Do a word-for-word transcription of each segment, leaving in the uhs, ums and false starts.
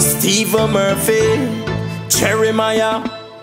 Steve Murphy, Jeremiah.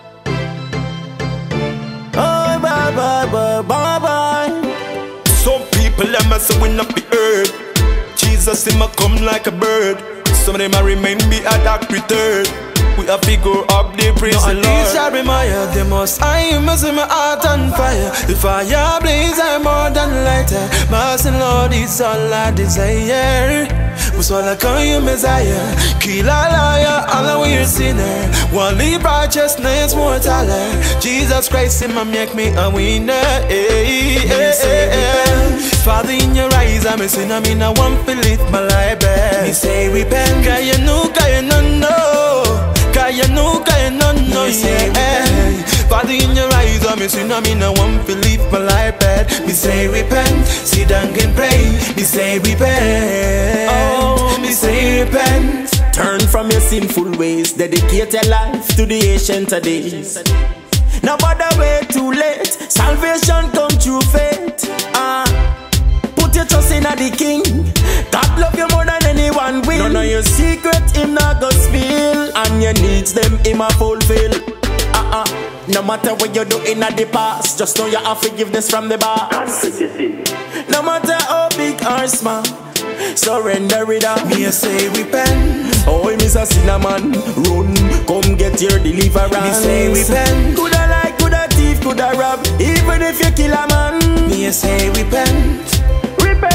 Oh, bye bye bye bye bye. Some people them a say we not be heard. Jesus him a come like a bird. Some of them a remain be a dark return. We a figure up the praise the Lord. These Jeremiah, they must I must my heart on fire. The fire blaze, I'm more than lighter. Mercy Lord, it's all I desire. Was all I call you Messiah. Kill a liar, all a weird sinner. One leave righteousness, more taller. Jesus Christ, him a make me a winner. Hey, hey, hey, hey. Father, in your eyes, I'm a sinner. Me no want to live my life back. Me say repent, cause you know, cause you don't know. Cause you know, cause you don't know, yeah. Father, in your eyes, I'm a sinner. Me no want to live my life bad. Me say repent, sit down and pray. Me say repent, oh, me say repent. Turn from your sinful ways, dedicate your life to the ancient of days. No bother wait too late, salvation come through faith. Ah, uh, put your trust in the King. God love you more than anyone will. None of your secret him not go spill, and your needs them him a fulfill. Uh uh. No matter what you do in the past, just know you have forgiveness from the boss. No matter how big or small, surrender it all. Me a say repent. Oh, Miss a sinner man, run, come get your deliverance. Me say repent. Coulda lie, coulda thief, coulda rob, even if you kill a man. Me a say repent. Repent.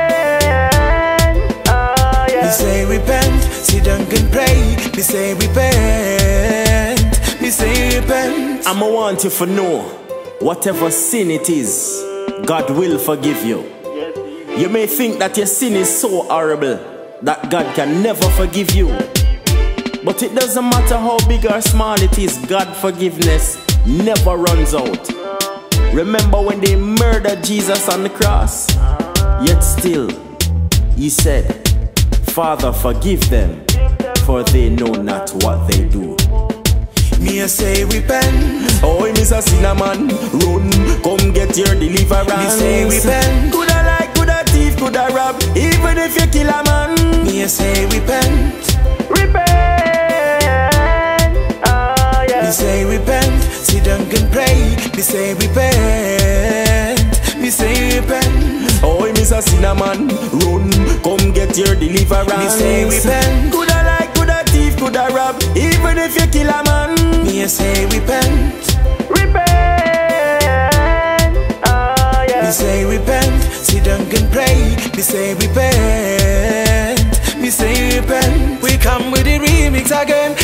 Oh yeah. Me say repent. Sit down and pray. Me say repent. Me say repent. I'ma want you to know, whatever sin it is, God will forgive you. You may think that your sin is so horrible that God can never forgive you. But it doesn't matter how big or small it is, God's forgiveness never runs out. Remember when they murdered Jesus on the cross? Yet still, he said, Father, forgive them, for they know not what they do. Me a say repent. Oh, Miss a sinner man, run, come get your deliverance. Me say repent. Coulda lie, coulda thief, coulda rob, even if you kill a man. Me a say repent. Repent. Oh yeah. Me say repent. Sit down and pray. Me say repent. Me say repent. Oh, Miss a sinner man, run, come get your deliverance. Me say repent. Coulda lie, coulda thief, coulda rob, even if you kill a man. Me a say repent. Repent. Oh yeah. Me say repent. Sit down and pray. Me say repent. Me say repent. We come with the remix again.